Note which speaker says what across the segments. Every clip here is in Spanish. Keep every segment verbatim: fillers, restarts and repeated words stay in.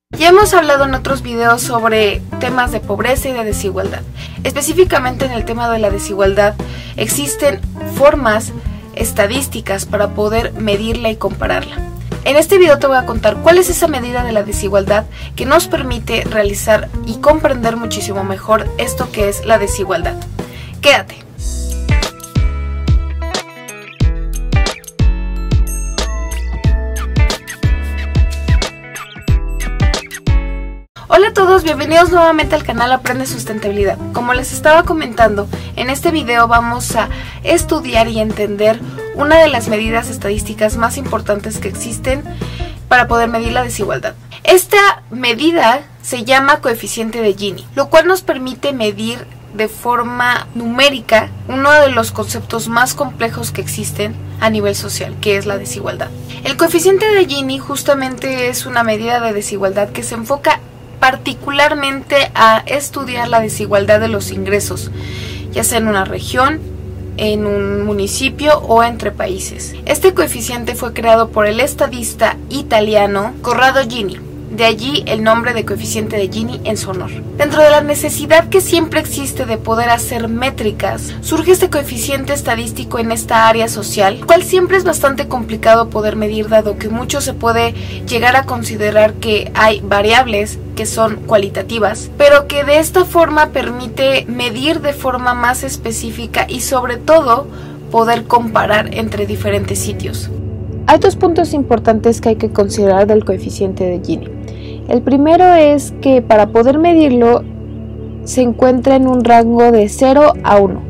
Speaker 1: Ya hemos hablado en otros videos sobre temas de pobreza y de desigualdad. Específicamente en el tema de la desigualdad existen formas estadísticas para poder medirla y compararla. En este video te voy a contar cuál es esa medida de la desigualdad que nos permite realizar y comprender muchísimo mejor esto que es la desigualdad. Quédate. Hola a todos, bienvenidos nuevamente al canal Aprende Sustentabilidad. Como les estaba comentando, en este video vamos a estudiar y entender una de las medidas estadísticas más importantes que existen para poder medir la desigualdad. Esta medida se llama coeficiente de Gini, lo cual nos permite medir de forma numérica uno de los conceptos más complejos que existen a nivel social, que es la desigualdad. El coeficiente de Gini justamente es una medida de desigualdad que se enfoca particularmente a estudiar la desigualdad de los ingresos, ya sea en una región, en un municipio o entre países. Este coeficiente fue creado por el estadista italiano Corrado Gini, de allí el nombre de coeficiente de Gini en su honor. Dentro de la necesidad que siempre existe de poder hacer métricas, surge este coeficiente estadístico en esta área social, el cual siempre es bastante complicado poder medir, dado que mucho se puede llegar a considerar que hay variables que son cualitativas, pero que de esta forma permite medir de forma más específica y sobre todo poder comparar entre diferentes sitios.
Speaker 2: Hay dos puntos importantes que hay que considerar del coeficiente de Gini. El primero es que para poder medirlo se encuentra en un rango de cero a uno,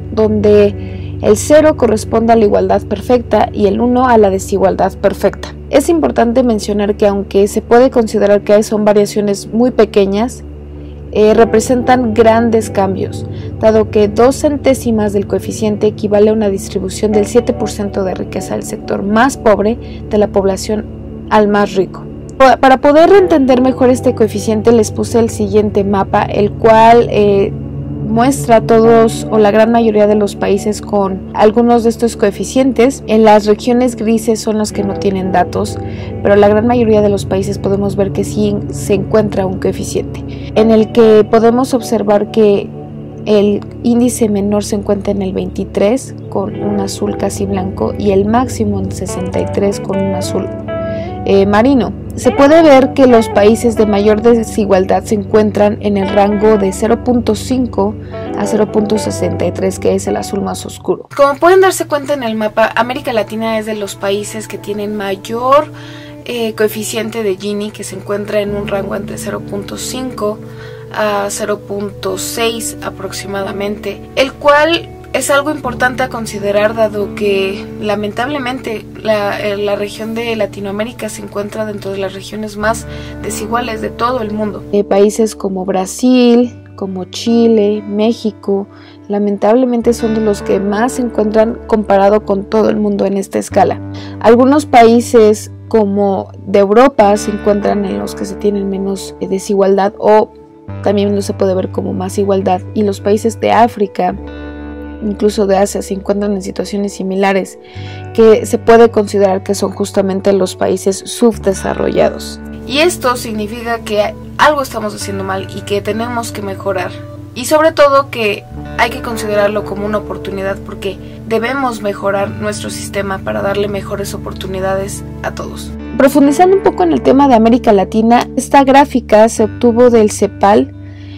Speaker 2: donde el cero corresponde a la igualdad perfecta y el uno a la desigualdad perfecta. Es importante mencionar que aunque se puede considerar que son variaciones muy pequeñas, eh, representan grandes cambios, dado que dos centésimas del coeficiente equivale a una distribución del siete por ciento de riqueza del sector más pobre de la población al más rico. Para poder entender mejor este coeficiente les puse el siguiente mapa, el cual eh, muestra a todos o la gran mayoría de los países con algunos de estos coeficientes. En las regiones grises son los que no tienen datos, pero la gran mayoría de los países podemos ver que sí se encuentra un coeficiente, en el que podemos observar que el índice menor se encuentra en el veintitrés con un azul casi blanco y el máximo en sesenta y tres con un azul eh, marino. Se puede ver que los países de mayor desigualdad se encuentran en el rango de cero punto cinco a cero punto sesenta y tres, que es el azul más oscuro.
Speaker 1: Como pueden darse cuenta en el mapa, América Latina es de los países que tienen mayor eh, coeficiente de Gini, que se encuentra en un rango entre cero punto cinco a cero punto seis aproximadamente, el cual es algo importante a considerar, dado que lamentablemente la, la región de Latinoamérica se encuentra dentro de las regiones más desiguales de todo el mundo.
Speaker 2: Eh, países como Brasil, como Chile, México, lamentablemente son de los que más se encuentran comparado con todo el mundo en esta escala. Algunos países como de Europa se encuentran en los que se tienen menos eh, desigualdad, o también no se puede ver como más igualdad, y los países de África, incluso de Asia, se encuentran en situaciones similares, que se puede considerar que son justamente los países subdesarrollados.
Speaker 1: Y esto significa que algo estamos haciendo mal y que tenemos que mejorar. Y sobre todo que hay que considerarlo como una oportunidad, porque debemos mejorar nuestro sistema para darle mejores oportunidades a todos.
Speaker 2: Profundizando un poco en el tema de América Latina, esta gráfica se obtuvo del CEPAL,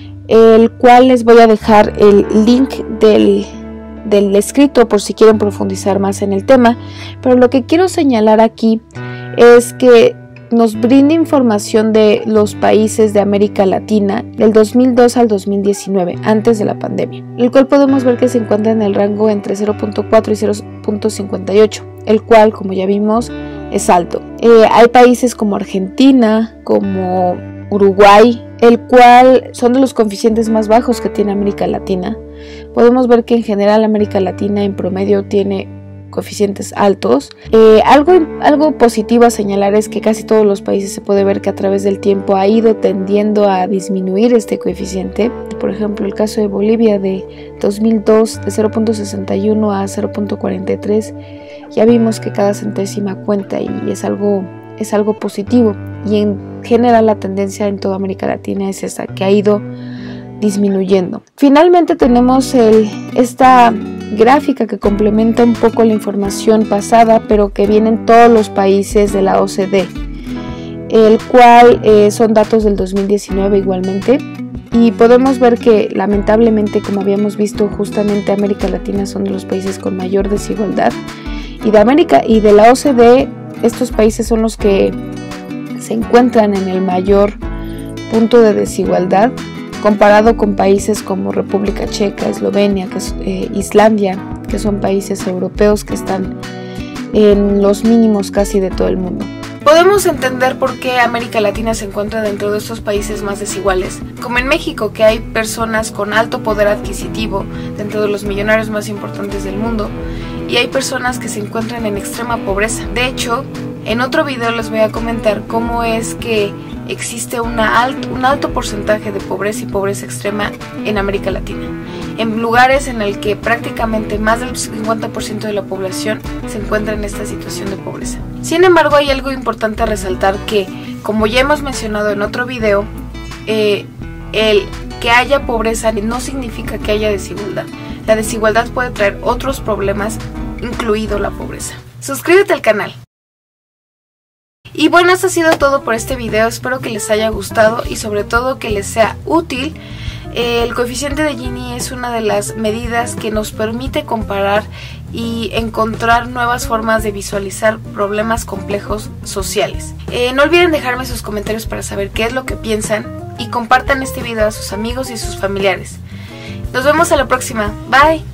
Speaker 2: el cual les voy a dejar el link del del escrito por si quieren profundizar más en el tema, pero lo que quiero señalar aquí es que nos brinda información de los países de América Latina del dos mil dos al dos mil diecinueve, antes de la pandemia, el cual podemos ver que se encuentra en el rango entre cero punto cuatro y cero punto cincuenta y ocho, el cual, como ya vimos, es alto. Eh, hay países como Argentina, como Uruguay, el cual son de los coeficientes más bajos que tiene América Latina. Podemos ver que en general América Latina en promedio tiene coeficientes altos. Eh, algo, algo positivo a señalar es que casi todos los países se puede ver que a través del tiempo ha ido tendiendo a disminuir este coeficiente. Por ejemplo, el caso de Bolivia de dos mil dos, de cero punto sesenta y uno a cero punto cuarenta y tres, ya vimos que cada centésima cuenta y es algo es algo positivo, y en general la tendencia en toda América Latina es esa, que ha ido disminuyendo. Finalmente tenemos el, esta gráfica que complementa un poco la información pasada, pero que viene en todos los países de la O C D, el cual eh, son datos del dos mil diecinueve igualmente, y podemos ver que lamentablemente, como habíamos visto, justamente América Latina son de los países con mayor desigualdad, y de América y de la O C D estos países son los que se encuentran en el mayor punto de desigualdad, comparado con países como República Checa, Eslovenia, que es, eh, Islandia, que son países europeos que están en los mínimos casi de todo el mundo.
Speaker 1: Podemos entender por qué América Latina se encuentra dentro de estos países más desiguales, como en México, que hay personas con alto poder adquisitivo dentro de los millonarios más importantes del mundo, y hay personas que se encuentran en extrema pobreza. De hecho, en otro video les voy a comentar cómo es que existe una alt, un alto porcentaje de pobreza y pobreza extrema en América Latina, en lugares en el que prácticamente más del cincuenta por ciento de la población se encuentra en esta situación de pobreza. Sin embargo, hay algo importante a resaltar, que, como ya hemos mencionado en otro video, eh, el que haya pobreza no significa que haya desigualdad. La desigualdad puede traer otros problemas, incluido la pobreza. Suscríbete al canal. Y bueno, esto ha sido todo por este video, espero que les haya gustado y sobre todo que les sea útil. El coeficiente de Gini es una de las medidas que nos permite comparar y encontrar nuevas formas de visualizar problemas complejos sociales. Eh, no olviden dejarme sus comentarios para saber qué es lo que piensan, y compartan este video a sus amigos y sus familiares. Nos vemos a la próxima, bye.